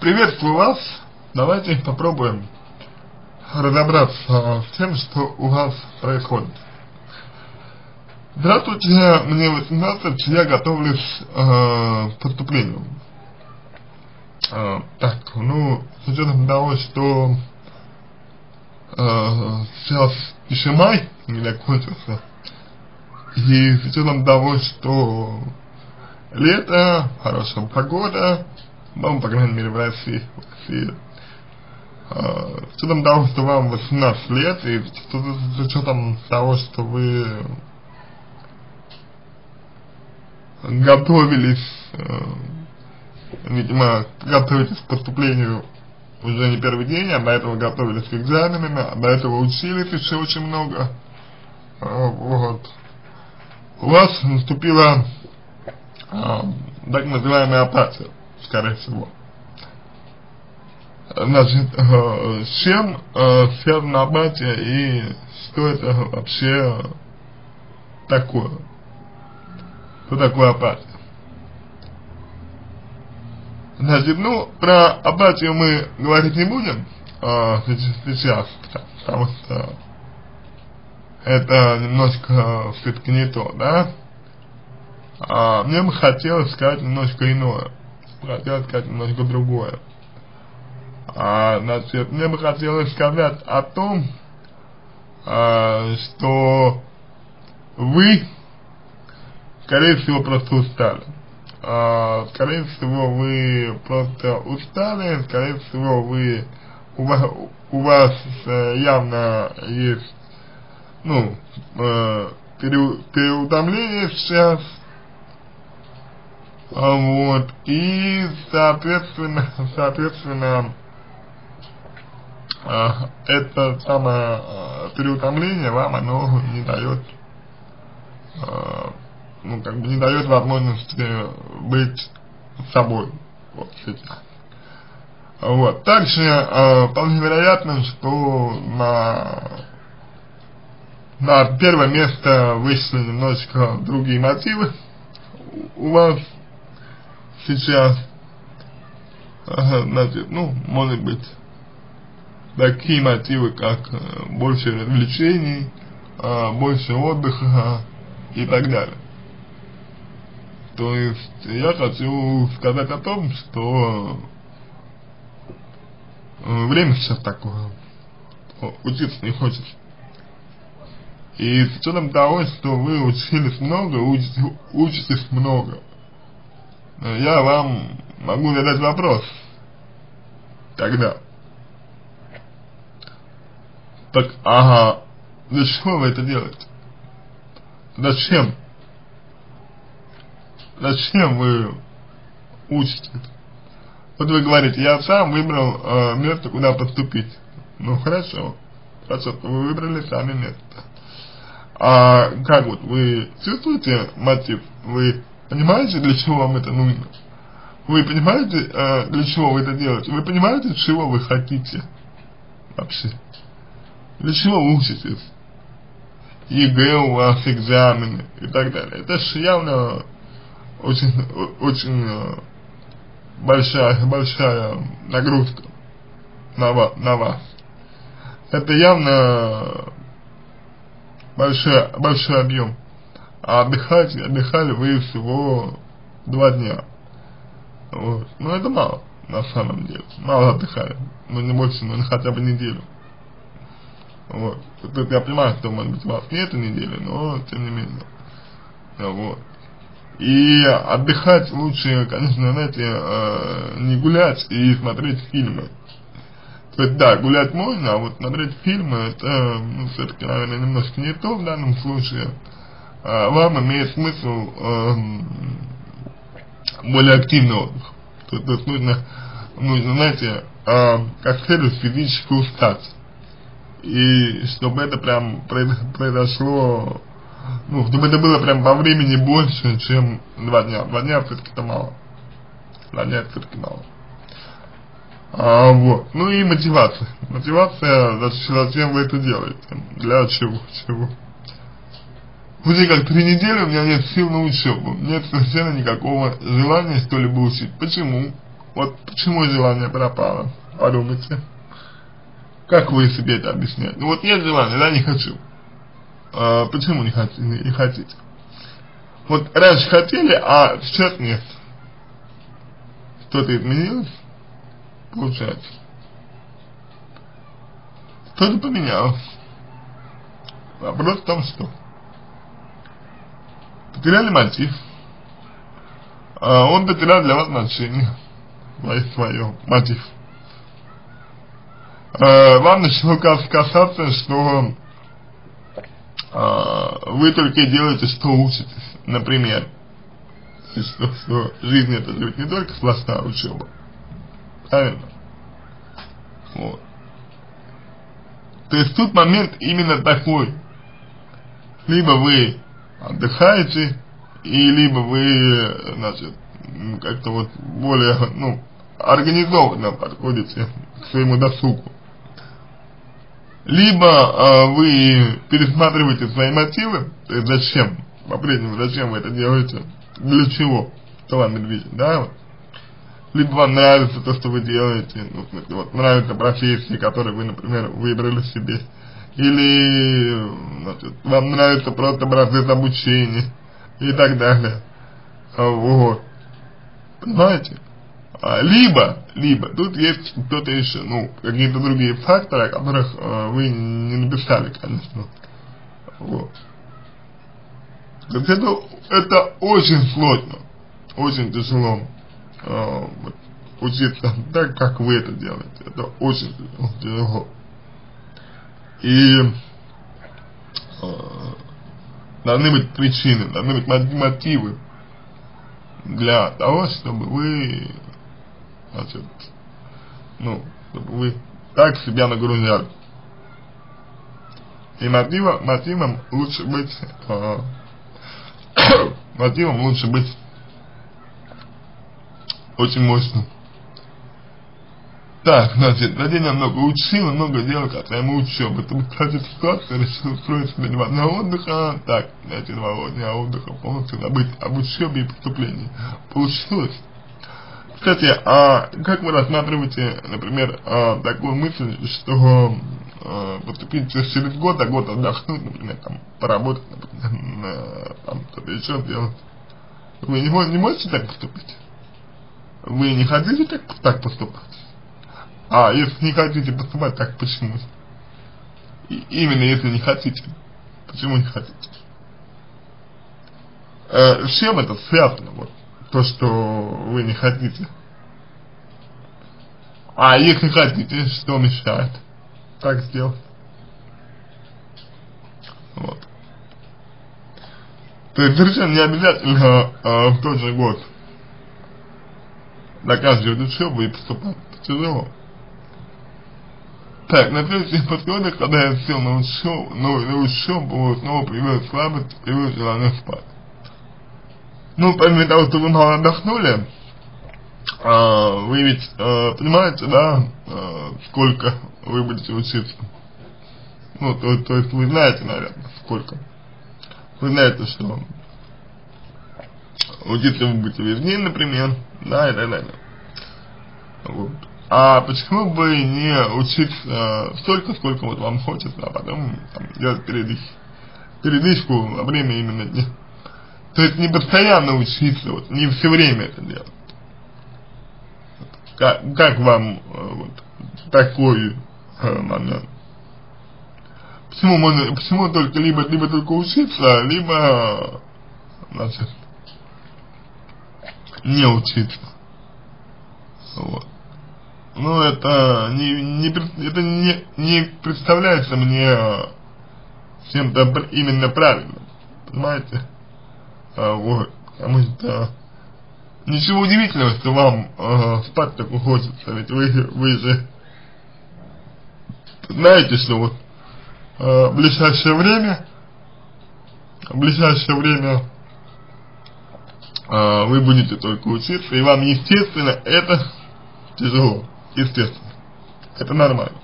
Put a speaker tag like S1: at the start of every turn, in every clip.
S1: Приветствую вас. Давайте попробуем разобраться с тем, что у вас происходит. Здравствуйте, мне 18, я готовлюсь к поступлению. С учетом того, что сейчас еще май не закончился, и с учетом того, что лето, хорошая погода, ну, по крайней мере, в России. С учетом того, что вам 18 лет, и с учетом того, что вы готовились, видимо, готовитесь к поступлению уже не первый день, а до этого готовились к экзаменам, а до этого учились еще очень много. У вас наступила так называемая апатия, скорее всего. Значит, с чем связана апатия и что это вообще такое? Что такое апатия? Значит, про апатию мы говорить не будем сейчас, потому что это немножко все-таки не то, да? Мне бы хотелось сказать немножко иное, хотелось сказать немножко другое. Значит, мне бы хотелось сказать о том, что вы, скорее всего, просто устали. Скорее всего, вы просто устали, скорее всего, у вас явно есть, переутомление сейчас. И соответственно, это самое переутомление вам оно не дает, не дает возможности быть собой вот сейчас. Также вполне вероятно, что на первое место вышли немножечко другие мотивы у вас сейчас, значит, может быть, такие мотивы, как больше развлечений, больше отдыха и так далее. То есть, я хочу сказать о том, что время сейчас такое, учиться не хочется. И с учетом того, что вы учились много, учитесь много, я вам могу задать вопрос. Тогда. Так, для чего вы это делаете? Зачем? Зачем вы учитесь? Вот вы говорите, я сам выбрал место, куда поступить. Хорошо, вы выбрали сами место. Как вы чувствуете мотив? Вы понимаете, для чего вам это нужно? Вы понимаете, для чего вы это делаете? Вы понимаете, чего вы хотите вообще? Для чего вы учитесь? ЕГЭ у вас, экзамены и так далее. Это же явно очень большая нагрузка на вас. Это явно большой объем. А отдыхали вы всего 2 дня. Это мало, на самом деле. Мало отдыхали. Не больше, хотя бы неделю. Тут я понимаю, что, может быть, у вас нет недели, но тем не менее. И отдыхать лучше, конечно, знаете, не гулять и смотреть фильмы. То есть, да, гулять можно, а вот смотреть фильмы, это, все-таки, наверное, немножко не то в данном случае. Вам имеет смысл более активный отдых. То есть, нужно, знаете, как следует физически устать. И чтобы это прям произошло, чтобы это было прям по времени больше, чем 2 дня. 2 дня все-таки это мало. 2 дня это все-таки мало. И мотивация. Мотивация, зачем вы это делаете? Для чего? Уже как 3 недели у меня нет сил на учебу. Нет совершенно никакого желания что-либо учить. Почему? Вот почему желание пропало? Подумайте. Как вы себе это объясняете? Ну вот есть желание, да, не хочу. Почему не хотите? Вот раньше хотели, а сейчас нет. Что-то изменилось? Получается. Что-то поменялось. Вопрос в том, что потеряли мотив. Он потерял для вас значение. Свое мотив. Вам начало касаться, что вы только делаете, что учитесь. Например, что жизнь это же не только сплошная учеба. Правильно? Вот. То есть тут момент именно такой. Либо вы отдыхаете, и либо вы, значит, как-то вот более, ну, организованно подходите к своему досугу. Либо вы пересматриваете свои мотивы, то есть зачем, по-прежнему, зачем вы это делаете, для чего, что вам движет, да, вот. Либо вам нравится то, что вы делаете, ну, в смысле, вот, нравится профессия, которую вы, например, выбрали себе, или, значит, вам нравится просто процесс обучения, и так далее, вот, понимаете? Либо, тут есть кто-то еще, ну, какие-то другие факторы, о которых вы не написали, конечно, вот. То есть это очень сложно, очень тяжело учиться так, как вы это делаете. Это очень тяжело. И должны быть причины, должны быть мотивы для того, чтобы вы, значит, ну, чтобы вы так себя нагружали. И мотивом лучше быть очень мощным. Так, значит, Владимир много учил, много делал касаемо учебы. Это, кстати, ситуация, решил устроиться на 2 дня отдыха. Так, эти 2 дня отдыха полностью забыть об учебе и поступлении. Получилось. Кстати, как вы рассматриваете, например, такую мысль, что поступить через год, а год отдохнуть, например, там, поработать, например, там, что-то еще делать. Вы не можете так поступить? Вы не хотите так поступать? А если не хотите поступать, так почему? Именно если не хотите. Почему не хотите? С чем это связано, вот, то, что вы не хотите? А если хотите, что мешает так сделать? Вот. То есть совершенно не обязательно в тот же год заканчивать учебу и поступать. Тяжело. Так, на следующих подходах, когда я сел на учебу, снова появилась слабость, появилось желание спать. Ну, помимо того, что вы мало отдохнули, вы ведь понимаете, да, сколько вы будете учиться? Ну, то есть вы знаете, наверное, сколько. Вы знаете, что учиться вы будете весь день, например, да, и так далее. Вот. А почему бы не учиться столько, сколько вот вам хочется, а потом там, делать передышку во время именно дня. То есть не постоянно учиться, вот, не все время это делать. Как вам вот такой момент? Почему только либо только учиться, либо, значит, не учиться? Вот. Ну, это не представляется мне чем-то именно правильным, понимаете? Вот, потому что ничего удивительного, что вам спать так хочется, ведь вы же знаете, что вот в ближайшее время вы будете только учиться, и вам, естественно, это тяжело. Естественно. Это нормально.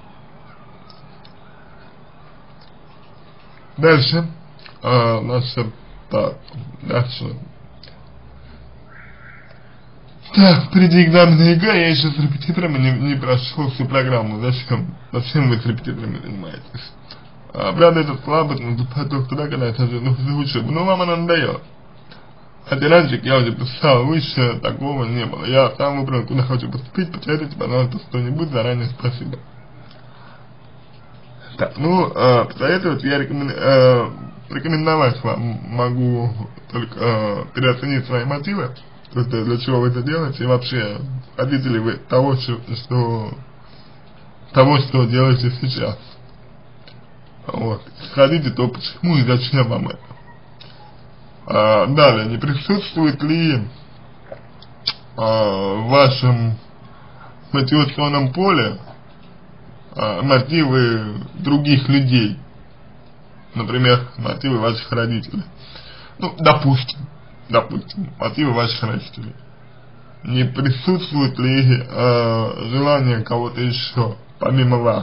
S1: Дальше. Дальше. Так, впереди экзамены ЕГЭ, я еще с репетиторами не прошел всю программу. Зачем вы с репетиторами занимаетесь? Правда, этот слабость наступает только тогда, когда это за учебу. Но вам она надоела. Хотя раньше я уже писал выше, такого не было. Я сам выбрал, куда хочу поступить, посоветуйте, пожалуйста, что-нибудь, заранее спасибо. Так, ну, посоветовать я рекомендовать вам могу только переоценить свои мотивы, то есть для чего вы это делаете, и вообще, хотите ли вы того, что делаете сейчас. Вот. Сходите, то почему и зачем вам это. Далее, не присутствует ли в вашем мотивационном поле мотивы других людей, например, мотивы ваших родителей. Ну, допустим, мотивы ваших родителей. Не присутствует ли желание кого-то еще, помимо вас,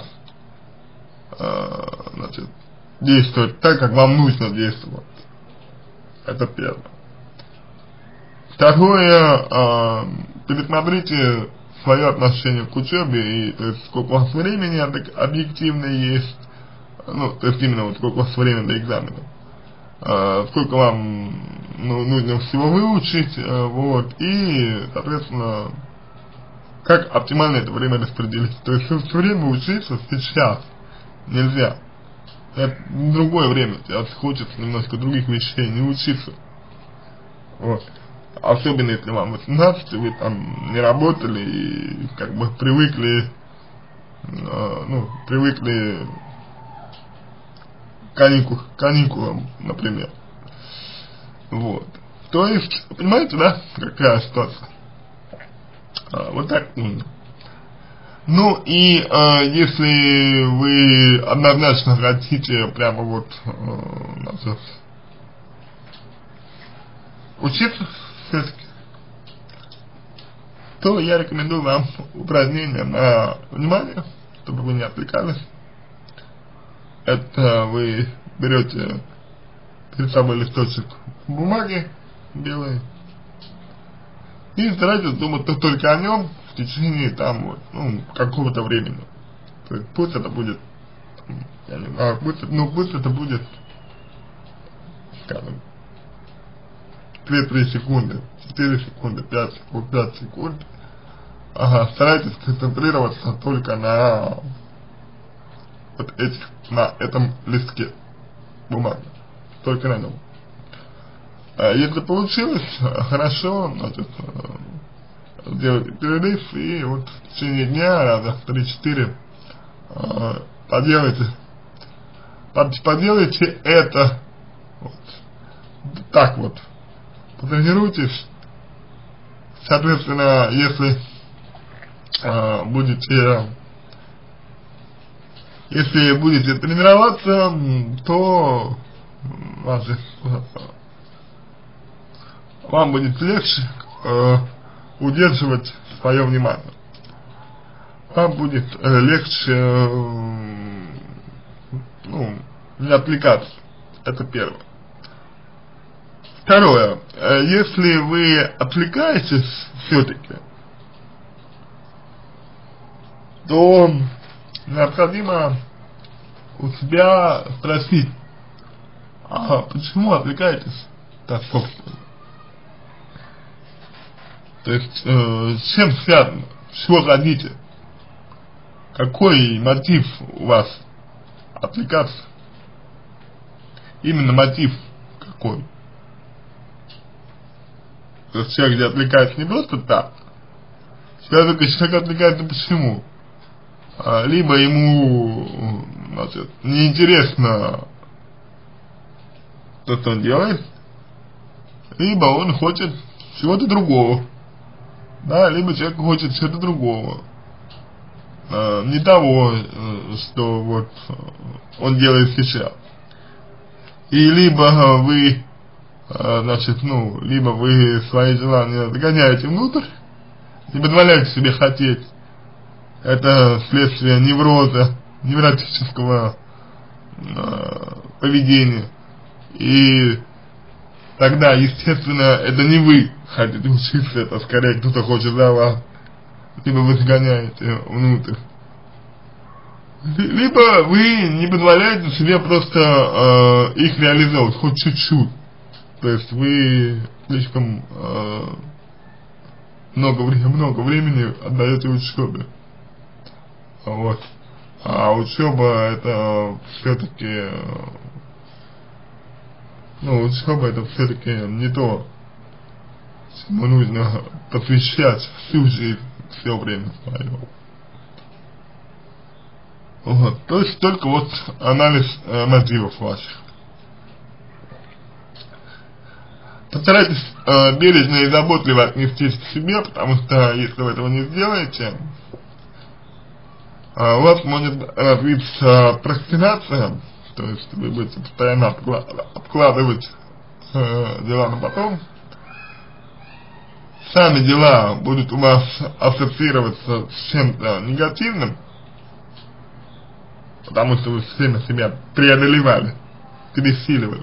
S1: значит, действовать так, как вам нужно действовать. Это первое. Второе, пересмотрите свое отношение к учебе, и то есть сколько у вас времени объективно есть, ну, то есть именно вот сколько у вас времени до экзамена, сколько вам нужно всего выучить, вот, и, соответственно, как оптимально это время распределить. То есть все время учиться сейчас нельзя. Это другое время, тебе хочется немножко других вещей, не учиться. Вот. Особенно если вам 18, вы там не работали и как бы привыкли к каникулам, например. Вот. То есть, понимаете, да, какая ситуация? Вот так нужно. Ну и если вы однозначно хотите прямо вот учиться все-таки, то я рекомендую вам упражнение на внимание, чтобы вы не отвлекались. Это вы берете перед собой листочек бумаги белый и старайтесь думать только о нем в течение там вот, какого-то времени. То есть пусть это будет, я не знаю, пусть это будет, скажем, 2-3 секунды, 4 секунды, 5 секунд. Ага, старайтесь концентрироваться только на вот на этом листке бумаги, только на нем. Если получилось, хорошо, значит, сделайте перерыв и вот в течение дня, раза 3-4 поделайте это вот так вот, потренируйтесь. Соответственно, если будете тренироваться, то вам будет легче удерживать свое внимание. Вам будет легче не отвлекаться. Это первое. Второе. Если вы отвлекаетесь все-таки, то необходимо у себя спросить, а почему отвлекаетесь так собственно? То есть, с чем связано? Чего хотите? Какой мотив у вас отвлекаться? Именно мотив какой? То есть человек где отвлекается не просто так. Человек отвлекается почему? Либо ему, значит, неинтересно то, что он делает, либо он хочет чего-то другого. Да, либо человек хочет чего-то другого. Не того, что вот он делает сейчас. И либо вы, значит, либо вы свои желания загоняете внутрь, не позволяете себе хотеть. Это следствие невротического поведения. И тогда, естественно, это не вы хотите учиться, это скорее кто-то хочет за вас, либо вы сгоняете внутрь. Либо вы не позволяете себе просто их реализовывать, хоть чуть-чуть. То есть вы слишком много времени отдаете учебе. Вот. А учеба это все-таки, учеба это все-таки не то, чему нужно посвящать всю жизнь, все время свое. Вот, то есть только вот анализ мотивов ваших. Постарайтесь бережно и заботливо отнестись к себе, потому что если вы этого не сделаете, у вас может развиться прокрастинация, то есть вы будете постоянно откладывать дела на потом. Сами дела будут у вас ассоциироваться с чем-то негативным, потому что вы все время себя преодолевали, пересиливали.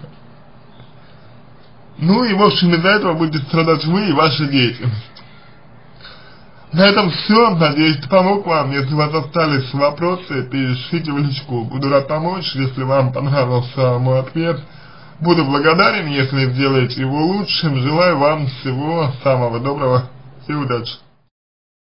S1: Ну и в общем из-за этого будете страдать вы и ваша деятельность. На этом все. Надеюсь, помог вам. Если у вас остались вопросы, пишите в личку. Буду рад помочь. Если вам понравился мой ответ, буду благодарен, если сделаете его лучшим. Желаю вам всего самого доброго и удачи.